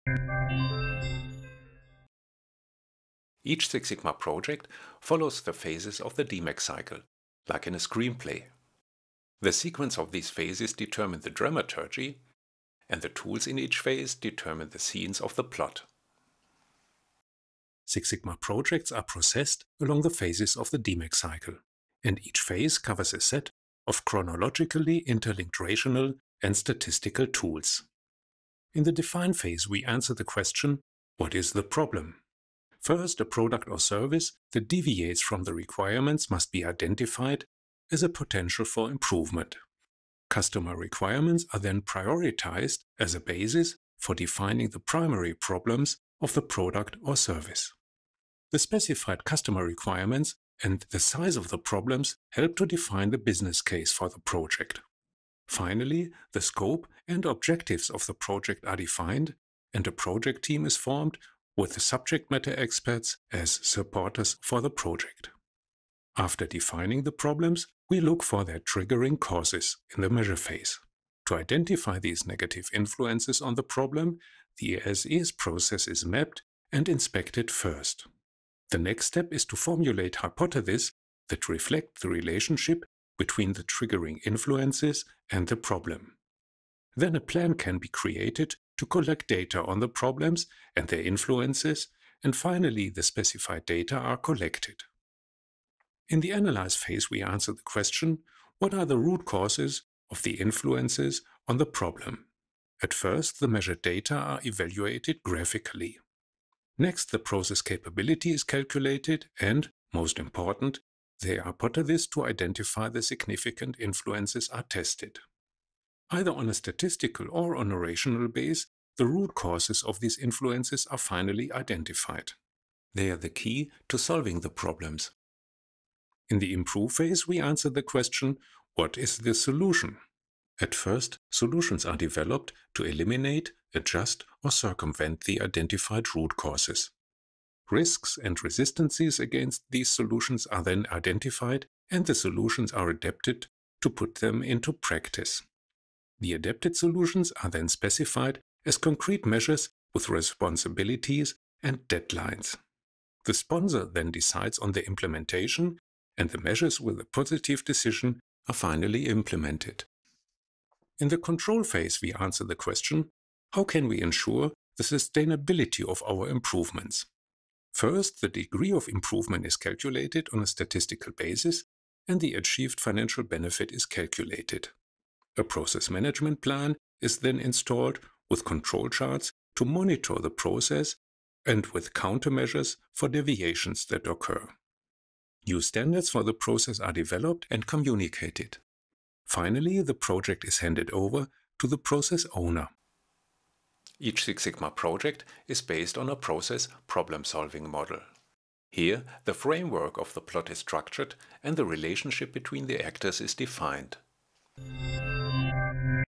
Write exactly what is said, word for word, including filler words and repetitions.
Each Six Sigma project follows the phases of the D M A I C cycle, like in a screenplay. The sequence of these phases determine the dramaturgy, and the tools in each phase determine the scenes of the plot. Six Sigma projects are processed along the phases of the D M A I C cycle, and each phase covers a set of chronologically interlinked rational and statistical tools. In the define phase, we answer the question, what is the problem? First, a product or service that deviates from the requirements must be identified as a potential for improvement. Customer requirements are then prioritized as a basis for defining the primary problems of the product or service. The specified customer requirements and the size of the problems help to define the business case for the project. Finally, the scope and objectives of the project are defined, and a project team is formed with the subject matter experts as supporters for the project. After defining the problems, we look for their triggering causes in the measure phase. To identify these negative influences on the problem, the as-is process is mapped and inspected first. The next step is to formulate hypotheses that reflect the relationship between the triggering influences and the problem. Then a plan can be created to collect data on the problems and their influences, and finally the specified data are collected. In the analyze phase, we answer the question, what are the root causes of the influences on the problem? At first, the measured data are evaluated graphically. Next, the process capability is calculated and, most important, the hypothesis to identify the significant influences are tested. Either on a statistical or on a rational base, the root causes of these influences are finally identified. They are the key to solving the problems. In the improve phase, we answer the question, what is the solution? At first, solutions are developed to eliminate, adjust, or circumvent the identified root causes. Risks and resistances against these solutions are then identified, and the solutions are adapted to put them into practice. The adapted solutions are then specified as concrete measures with responsibilities and deadlines. The sponsor then decides on the implementation, and the measures with a positive decision are finally implemented. In the control phase, we answer the question, how can we ensure the sustainability of our improvements? First, the degree of improvement is calculated on a statistical basis, and the achieved financial benefit is calculated. A process management plan is then installed with control charts to monitor the process and with countermeasures for deviations that occur. New standards for the process are developed and communicated. Finally, the project is handed over to the process owner. Each Six Sigma project is based on a process problem-solving model. Here, the framework of the plot is structured and the relationship between the actors is defined.